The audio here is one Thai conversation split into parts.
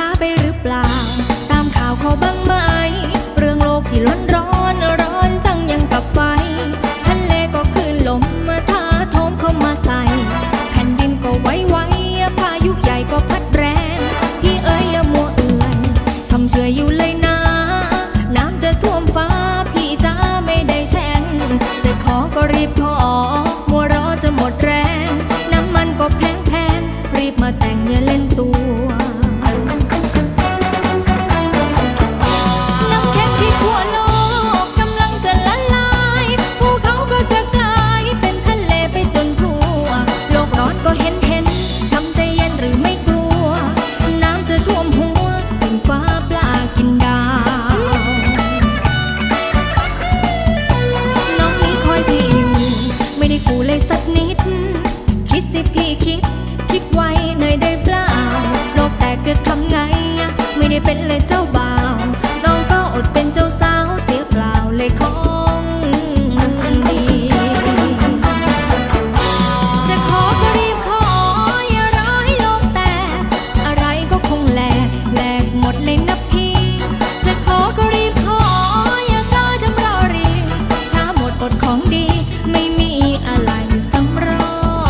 ไปหรือเปล่าตามข่าวเขาบ้างไหมเรื่องโลกที่ร้อนจังยังกับไฟทะเลก็คลื่นลมมาท้าโถมเข้ามาใส่แผ่นดินก็ไหวพายุใหญ่ก็พัดแรงพี่เอ๋ยอย่ามัวเอื่อยช่ำเชยอยู่เลยนะน้ำจะท่วมฟ้าพี่จ้าไม่ได้แช่งจะขอก็รีบขอมัวรอจะหมดแรงน้ำมันก็แพงรีบมาแต่งอย่าเล่นตัวน้ำแข็งที่ขั้วโลกกำลังจะละลายภูเขาก็จะกลายเป็นทะเลไปจนทั่วโลกร้อนก็เห็นทำใจเย็นหรือไม่กลัวน้ำจะท่วมหัวถึงฟ้าปลากินดาวน้องนี้คอยพี่อยู่ไม่ได้กูเลยสักนิดคิดสิพี่คิดไว้หน่อยได้เปล่าโลกแตกจะทำไงไม่ได้เป็นเลยเจ้าบ่าวน้องก็อดเป็นเจ้าสาวเสียเปล่าเลยของดีจะขอก็รีบขออย่ารอให้โลกแตกอะไรก็คงแหลกหมดเลยนะพี่จะขอก็รีบขออย่าจ้าทำรอรีช้าหมดอดของดีไม่มีอะไรสำรอง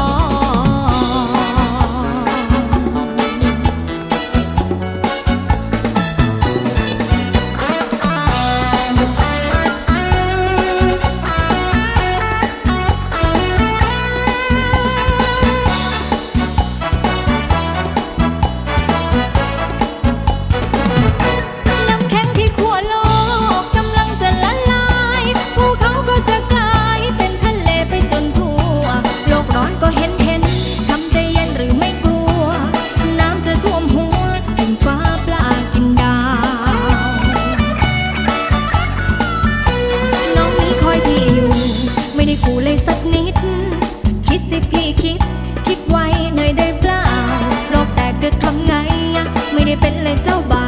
กูเลยสักนิดคิดสิพี่คิดไว้หน่อยได้เปล่าโลกแตกจะทำไงไม่ได้เป็นเลยเจ้าบ่าว